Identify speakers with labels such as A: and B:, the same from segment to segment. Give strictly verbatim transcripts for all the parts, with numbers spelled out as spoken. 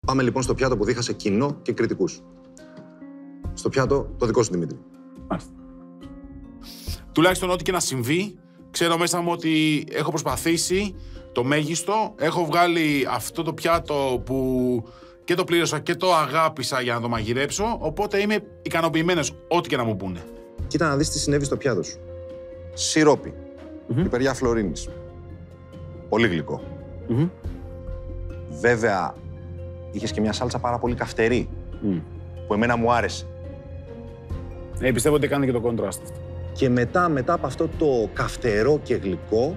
A: Πάμε λοιπόν στο πιάτο που δίχασε κοινό και κριτικούς. Στο πιάτο το δικό σου, Δημήτρη.
B: Μάλιστα. Τουλάχιστον ό,τι και να συμβεί, ξέρω μέσα μου ότι έχω προσπαθήσει το μέγιστο. Έχω βγάλει αυτό το πιάτο που και το πλήρωσα και το αγάπησα για να το μαγειρέψω. Οπότε είμαι ικανοποιημένος ό,τι και να μου πούνε.
A: Κοίτα να δεις τι συνέβη στο πιάτο σου. Σιρόπι, mm-hmm. πιπεριά φλωρίνης. Πολύ γλυκό.
B: Mm-hmm.
A: Βέβαια, είχες και μια σάλτσα πάρα πολύ καυτερή,
B: Mm.
A: που εμένα μου άρεσε.
B: Ε, πιστεύω ότι έκανε και το κόντραστ αυτό.
A: Και μετά, μετά από αυτό το καυτερό και γλυκό,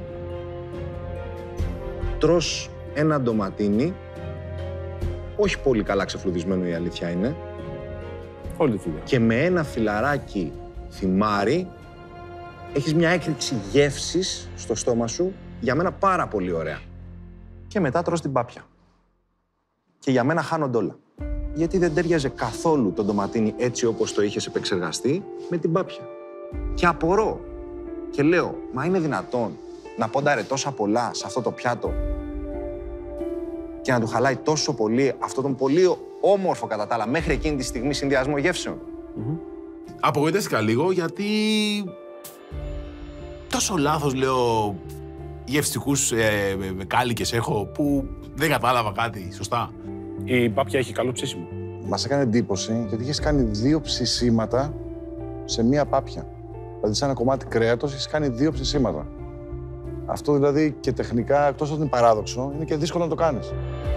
A: τρως ένα ντοματίνι, όχι πολύ καλά ξεφλουδισμένο η αλήθεια είναι,
B: Όλη τη δουλειά.
A: και με ένα φιλαράκι θυμάρι, έχεις μια έκρηξη γεύσης στο στόμα σου, για μένα πάρα πολύ ωραία. Και μετά τρως την πάπια. Και για μένα χάνονται όλα. Γιατί δεν τέριαζε καθόλου το ντοματίνι έτσι όπως το είχες επεξεργαστεί με την πάπια. Και απορώ. Και λέω, μα είναι δυνατόν να πόνταρε τόσα πολλά σε αυτό το πιάτο και να του χαλάει τόσο πολύ αυτό τον πολύ όμορφο κατά τα άλλα μέχρι εκείνη τη στιγμή συνδυασμό γεύσεων.
B: Mm-hmm. Απογοητεύτηκα λίγο γιατί τόσο λάθος, λέω, γευστικούς ε, ε, κάλικες έχω που δεν κατάλαβα κάτι σωστά. Η πάπια έχει καλό ψήσιμο.
C: Μας έκανε εντύπωση γιατί είχες κάνει δύο ψησίματα σε μία πάπια. Δηλαδή, σε ένα κομμάτι κρέατος έχεις κάνει δύο ψησίματα. Αυτό δηλαδή και τεχνικά, εκτός ότι είναι παράδοξο, είναι και δύσκολο να το κάνεις.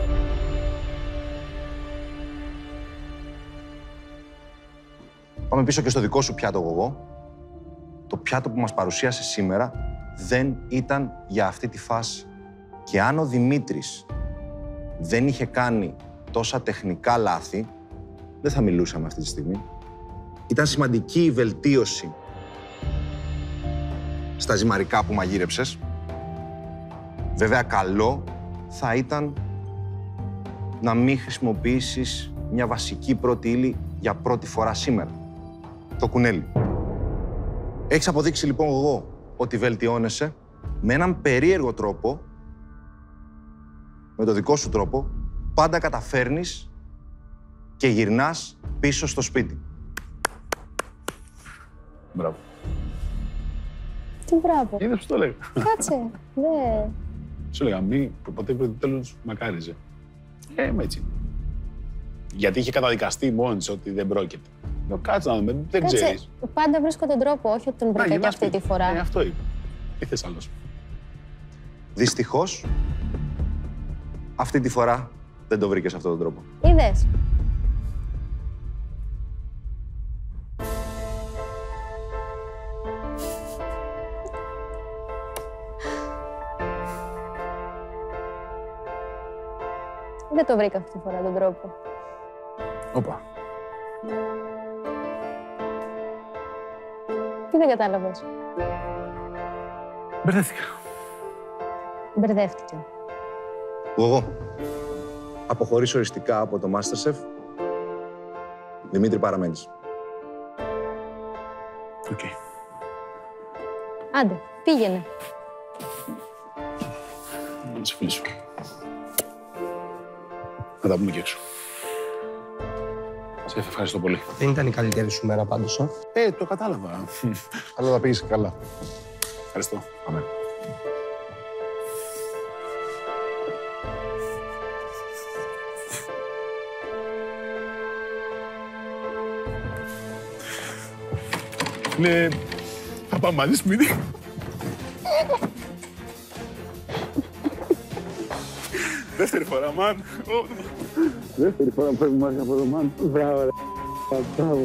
A: Πάμε πίσω και στο δικό σου πιάτο, Γογό. Το πιάτο που μας παρουσίασε σήμερα δεν ήταν για αυτή τη φάση. Και αν ο Δημήτρης δεν είχε κάνει τόσα τεχνικά λάθη, δεν θα μιλούσαμε αυτή τη στιγμή. Ήταν σημαντική η βελτίωση στα ζυμαρικά που μαγείρεψες. Βέβαια, καλό θα ήταν να μην χρησιμοποιήσεις μια βασική πρώτη ύλη για πρώτη φορά σήμερα. Το κουνέλι. Έχεις αποδείξει λοιπόν εγώ ότι βελτιώνεσαι με έναν περίεργο τρόπο, με το δικό σου τρόπο, πάντα καταφέρνεις και γυρνάς πίσω στο σπίτι.
B: Μπράβο.
D: Τι μπράβο.
B: Είδες πώς το λέγα.
D: Κάτσε. Ναι.
B: Σου λέγα, μη ποτέ το τέλος μακάριζε. Ε, είμαι έτσι. Γιατί είχε καταδικαστεί μόνη της ότι δεν πρόκειται. Λέω, κάτσε να δούμε, δεν
D: Κάτσε.
B: ξέρεις.
D: Πάντα βρίσκω τον τρόπο, όχι ότι τον βρήκα και αυτή τη φορά.
B: Ε, αυτό είπα. Τι θες άλλος.
A: Δυστυχώς, αυτή τη φορά δεν το βρήκες αυτόν τον τρόπο.
D: Είδες. Δεν το βρήκα αυτή τη φορά τον τρόπο.
B: Όπα.
D: Τι δεν κατάλαβες.
B: Μπερδεύτηκα.
D: Μπερδεύτηκε.
A: Εγώ αποχωρήσω οριστικά από το MasterChef. Δημήτρη, παραμένεις.
B: Οκ. Okay.
D: Άντε, πήγαινε.
B: Να σε φιλήσω. Να τα πούμε και έξω. Σε ευχαριστώ πολύ.
E: Δεν ήταν η καλύτερη σου μέρα πάντως, ε.
B: Ε, το κατάλαβα.
C: Αλλά θα πήγες καλά.
B: Ευχαριστώ.
A: Πάμε.
B: Ναι, θα πάμε μαζί σπίτι. Δεύτερη φορά, μαν. Δεύτερη φορά που φεύγουμε μαζί από το μαν. Μπράβο, ρε. Μπράβο.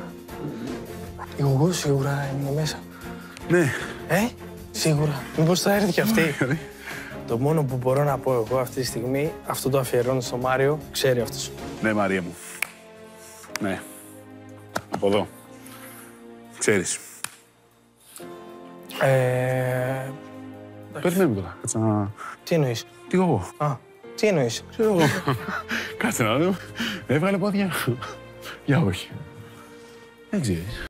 E: Εγώ σίγουρα είναι μέσα.
B: Ναι.
E: Ε, σίγουρα. Μήπως θα έρθει κι αυτή. Το μόνο που μπορώ να πω εγώ αυτή τη στιγμή, αυτό το αφιερώνω στο Μάριο, ξέρει αυτός.
B: Ναι, Μαρία μου. Ναι. Από εδώ. Ξέρεις.
E: Ε...
B: Περιμένουμε τώρα. Κάτσε να...
E: Τι εννοείς.
B: Τι εγώ.
E: Α, τι εννοείς.
B: Ξέρω εγώ. Κάτσε να δω. Έβγαλε πόδια. Για όχι. Δεν ξέρεις.